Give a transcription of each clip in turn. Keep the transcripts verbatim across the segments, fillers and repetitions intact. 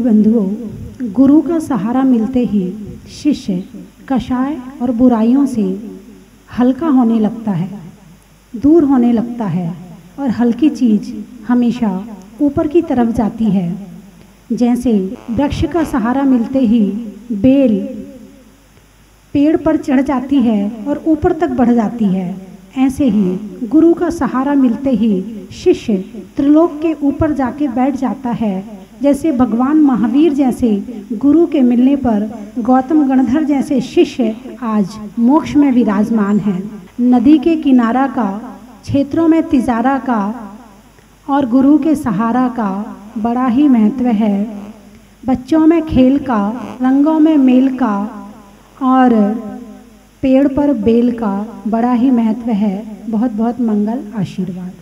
बंधुओं, गुरु का सहारा मिलते ही शिष्य कषाय और बुराइयों से हल्का होने लगता है, दूर होने लगता है और हल्की चीज़ हमेशा ऊपर की तरफ जाती है। जैसे वृक्ष का सहारा मिलते ही बेल पेड़ पर चढ़ जाती है और ऊपर तक बढ़ जाती है, ऐसे ही गुरु का सहारा मिलते ही शिष्य त्रिलोक के ऊपर जाके बैठ जाता है। जैसे भगवान महावीर जैसे गुरु के मिलने पर गौतम गणधर जैसे शिष्य आज मोक्ष में विराजमान हैं। नदी के किनारा का, क्षेत्रों में तिजारा का और गुरु के सहारा का बड़ा ही महत्व है। बच्चों में खेल का, रंगों में मेल का और पेड़ पर बेल का बड़ा ही महत्व है। बहुत बहुत मंगल आशीर्वाद।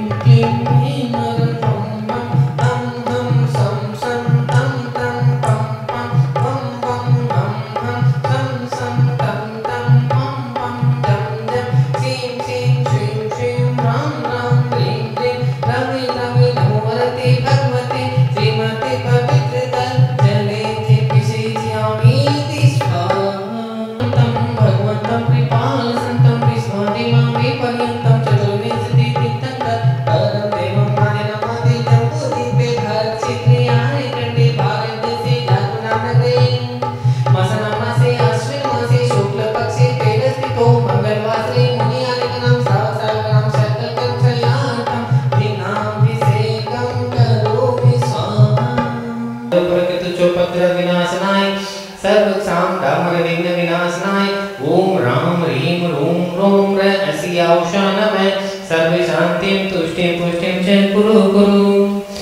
सर्व शांतिं तुष्टिं पुष्टिं च कुरु कुरु।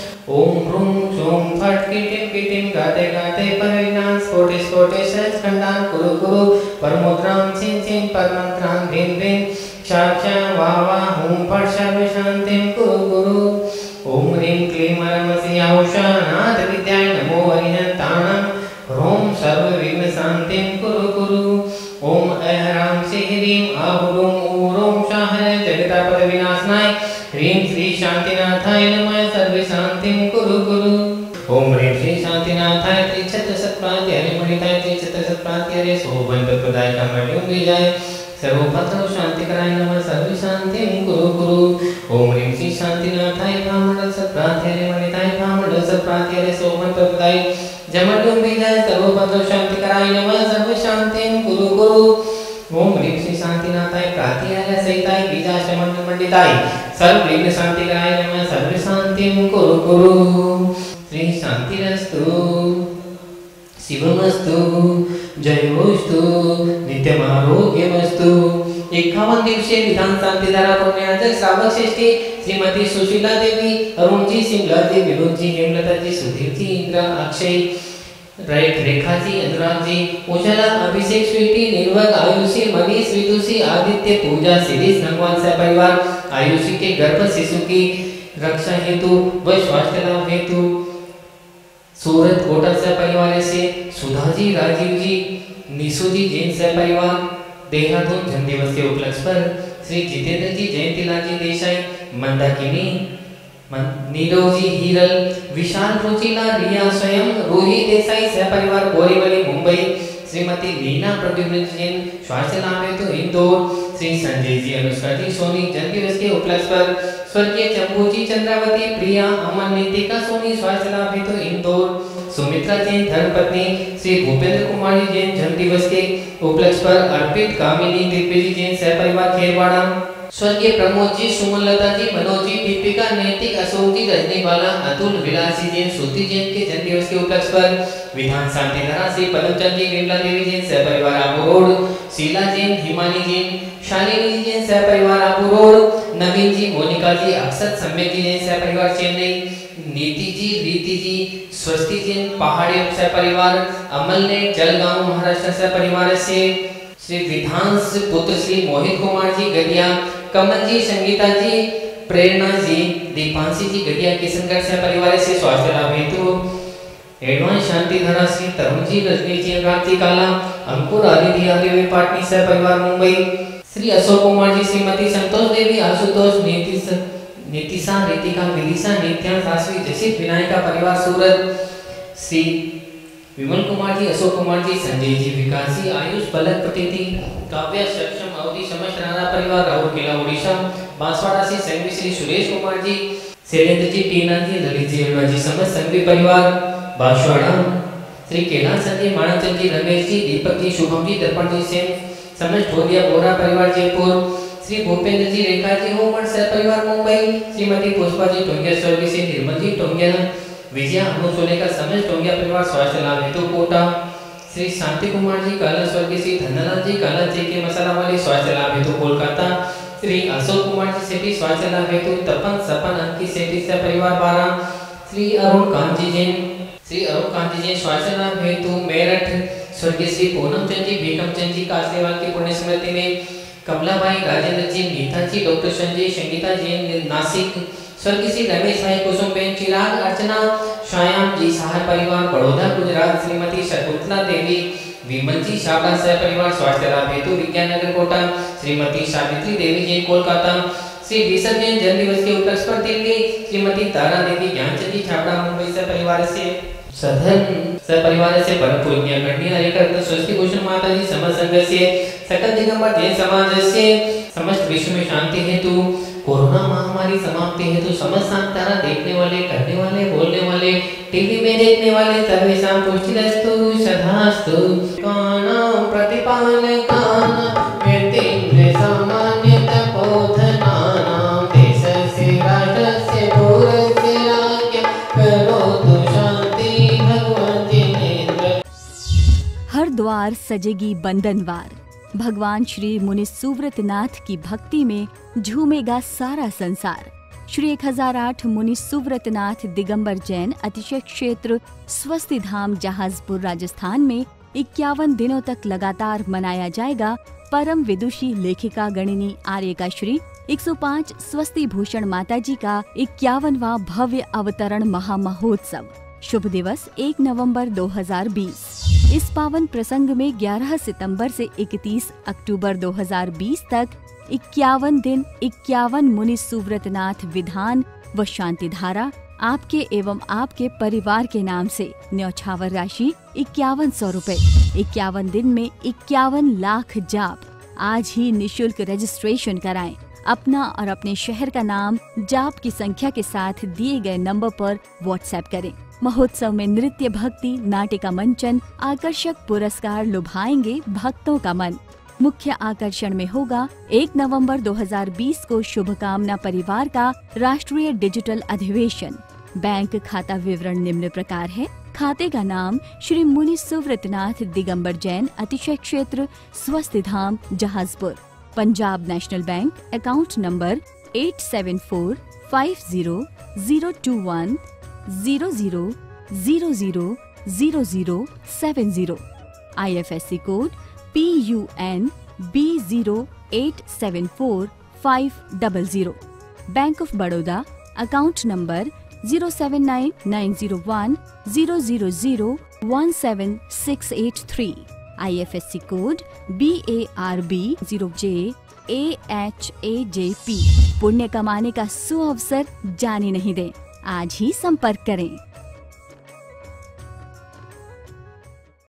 ओम ह्रूं ह्रूं फट् किटिं किटिं गाते गाते परविनाश स्फोटे स्फोटे सहस्रखण्डान् कुरु कुरु। परमुद्रां छिं छिं परमन्त्रां ह्रीं ह्रीं क्षां क्षां वा वा हूं फट् सर्व शांतिं कुरु कुरु। ओम ह्रीं क्लीं परमसि औषानाथ विद्याय नमो हरिहन्ताणां ह्रूं सर्व विघ्न शांतिं कुरु कुरु। ओम ऐह्रां श्रीं आहुरुं ऊरुं शाह जगतापद विनाशनाय ह्रीं श्री शांतिनाथाय नमः सर्व शांतिं कुरु कुरु। ओम ह्रीं श्री शांतिनाथाय त्रिछत्र सत्प्रात्यारे मणिताय त्रिछत्र सत्प्रात्यारे शोभनप्रदाय कमण्यों बीजाय सर्वपत्र शांतिकराय नमः सर्व शांतिं कुरु कुरु। ओम ह्रीं श्री शांतिनाथाय भामंडल सत्प्रात्यारे मणिताय भामंडल सत्प्रात्यारे शोभनप्रदाय जमण्यों बीजाय सर्वपत्र शांतिकराय नमः सर्व शांतिं कुरु कुरु। ओम ह्रीं श्री शांतिनाथाय प्रातिहार्य सहिताय बीजाशमंडल मंडिताय सर्व विघ्न शांतिकराय नमः सर्व शांतिं कुरु कुरु। श्री शांतिरस्तु शिवमस्तु जयोस्तु नित्यमारोग्यमस्तु। इक्यावन दिवसीय विधान शांति धारा पुण्यार्चक श्रावक श्रेष्ठी श्रीमती सुशीला देवी, अरुण जी, सिमला जी, विनोद जी, हेमलता जी, सुधीर जी, इंद्रा, अक्षय, राइट, रेखा जी, अनुराग जी, उजाला, अभिषेक, स्वीटी, निर्वक, आयुषी, मनीष, विदुषी, आदित्य, पूजा, शिरीष, भगवान से परिवार, आयुषी के गर्भ शिशु की रक्षा हेतु व स्वास्थ्य लाभ हेतु सूरत कोटा से परिवार से सुधा जी, राजीव जी, निशु जी, जैन से परिवार, देहरादून जन्म दिवस के उपलक्ष्य पर श्री जितेंद्र जी, जयंतीलाल जी देसाई, मंदाकिनी, नीरव जी, हीरल, विशाल, रुचिला, रिया स्वयं, रोही देसाई सह परिवार बोरीवली मुंबई, श्रीमती नीना प्रद्युम्न जैन स्वास्थ्य लाभ हेतु इंदौर, श्री संजय जी, अनुष्का जी, सोनी जन्म दिवस के उपलक्ष्य पर स्वर्गीय चंपू जी, चंद्रावती, प्रिया, अमन, नीतिका सोनी स्वास्थ्य लाभ हेतु इंदौर, सुमित्रा जैन धर्मपत्नी श्री भूपेंद्र कुमार जी जैन जन्म दिवस के उपलक्ष्य पर अर्पित, कामिनी, दिव्य जी जैन सह परिवार खेरवाड़ा, स्वर्गीय प्रमोद जी, सुमनलता जी, मनोज जी, दीपिका, नैतिक, अशोक जी, रजनीवाला, अतुल, विलासी जैन, श्रुति जैन के जन्म दिवस के उपलक्ष्य पर विधान शांति धारा श्री पदमचंद जी, विमला देवी जैन सह परिवार आबू रोड, शीला जैन, हिमानी जैन, शालिनी जी जैन सह परिवार आबू रोड, नवीन जी, मोनिका जी, अक्षत, सम्यक जी जैन सह परिवार चेन्नई, नीति जी, रीति जी, स्वस्ति जैन पहाड़ी सह परिवार, अमल ने जलगांव महाराष्ट्र सह परिवार से श्री विधांस पुत्र श्री मोहित कुमार जी गदिया, कमल जी, संगीता जी, प्रेरणा जी, दीपांशी जी गदिया, किशनगढ़ से परिवार से स्वास्थ्य लाभ हेतु एडवांस शांति धारा श्री तरुण जी, रजनी जी, क्रांति काला, अंकुर, आदित्य, आदिव्य पाटनी से परिवार मुंबई, श्री अशोक कुमार जी, श्रीमती संतोष देवी, आशुतोष, नीतिश, नीतिशा, रितिका, विदिशा, नित्या, सासवी, जसित, विनायका परिवार सूरत, श्री विमल कुमार जी, अशोक कुमार जी, संजय जी, विकास जी, आयुष पलक प्रतिथि, काव्या सक्षम अवधि समस्त राणा परिवार राहुल किला उड़ीसा, बांसवाड़ा से संघवी श्री सुरेश कुमार जी, शैलेंद्र जी, टीना जी, ललित जी, अरुणा जी, समस्त संघवी परिवार बांसवाड़ा, श्री कैलाश संजय, मानवचंद जी, रमेश जी, दीपक जी, शुभम जी, दर्पण जी, सेन, समस्त ढोलिया बोरा परिवार जयपुर, श्री भूपेंद्र जी, रेखा जी, होमर सह परिवार मुंबई, श्रीमती पुष्पा जी टोंगिया, स्वर्गीय श्री निर्मल जी टोंगिया, विजया अमुसोले का समस्त टोंगिया परिवार स्वास्थ्य लाभ हेतु कोटा, श्री शांति कुमार जी काला, स्वर्गीय श्री धनराज जी काला जी के मसाला वाले स्वास्थ्य लाभ हेतु कोलकाता, श्री अशोक कुमार जी सेठी स्वास्थ्य लाभ हेतु तपन सपन अंकी सेठी से परिवार बारह, श्री अरुण कांजी जैन, श्री अरुण कांजी जैन स्वास्थ्य लाभ हेतु मेरठ, स्वर्गीय श्री पूनम चंद जी, भीकम चंद जी कासलेवाल की पुण्य स्मृति में, कमलाबाई, राजेंद्र जी, नीता जी, डॉक्टर संजय, संगीता जैन नासिक, स्वर्गीय श्री रमेश भाई, कुसुमबेन, चिराग, अर्चना, श्याम जी, सहाय परिवार बड़ौदा गुजरात, श्रीमती शकुंतला देवी, विमल जी, शाबा सह परिवार स्वास्थ्य लाभ हेतु विज्ञान नगर कोटा, श्रीमती सावित्री देवी जी, कोलकाता, श्री विसर्जन जैन जन्म दिवस के उपलक्ष्य पर दिल्ली, श्रीमती तारा देवी, ज्ञानचंद जी, छाबड़ा मुंबई सह परिवार से सधन सह परिवार से परम पूज्य गणनीय हरिकर स्वस्ति भूषण माता जी समस्त संघ से सकल दिगंबर जैन समाज से समस्त विश्व में शांति हेतु कोरोना महामारी समाप्ति हेतु समस्त सांतारा देखने वाले, करने वाले, बोलने वाले, टीवी में देखने वाले सर्वेषां पुष्टिरस्तु सदास्तु। कानां प्रतिपालकानां व्यक्तिन्द्र सामान्य तपोधनानां देशस्य राष्ट्रस्य पौरस्य राज्ञ करोतु शांति भगवान जिनेन्द्र। हर द्वार सजेगी बंधनवार। भगवान श्री मुनि सुव्रत नाथ की भक्ति में झूमेगा सारा संसार। श्री एक हजार आठ मुनि सुव्रत नाथ दिगंबर जैन अतिशय क्षेत्र स्वस्ति धाम जहाजपुर राजस्थान में इक्यावन दिनों तक लगातार मनाया जाएगा परम विदुषी लेखिका गणिनी आर्यका श्री एक सौ पाँच स्वस्ति भूषण माताजी का इक्यावनवां भव्य अवतरण महामहोत्सव। शुभ दिवस एक नवंबर दो हजार बीस। इस पावन प्रसंग में ग्यारह सितंबर से इकतीस अक्टूबर दो हजार बीस तक इक्यावन दिन इक्यावन मुनि सुव्रतनाथ विधान व शांति धारा आपके एवं आपके परिवार के नाम से न्यौछावर राशि इक्यावन सौ रूपए। इक्यावन दिन में इक्यावन लाख जाप। आज ही निशुल्क रजिस्ट्रेशन कराएं। अपना और अपने शहर का नाम जाप की संख्या के साथ दिए गए नंबर पर व्हाट्सएप करें। महोत्सव में नृत्य, भक्ति, नाटिका मंचन, आकर्षक पुरस्कार लुभाएंगे भक्तों का मन। मुख्य आकर्षण में होगा एक नवंबर दो हजार बीस को शुभकामना परिवार का राष्ट्रीय डिजिटल अधिवेशन। बैंक खाता विवरण निम्न प्रकार है। खाते का नाम श्री मुनि सुव्रतनाथ दिगंबर जैन अतिशय क्षेत्र Swasti Dham Jahazpur, Punjab National Bank. Account number eight seven four five zero zero two one zero zero zero zero zero zero seven zero. I F S C code P U N B zero eight seven four five double zero. Bank of Baroda. Account number zero seven nine nine zero one zero zero zero one seven six eight three. I F S C code B A R B zero J A H A J P. पुण्य कमाने का सुअवसर जाने नहीं दें। आज ही संपर्क करें।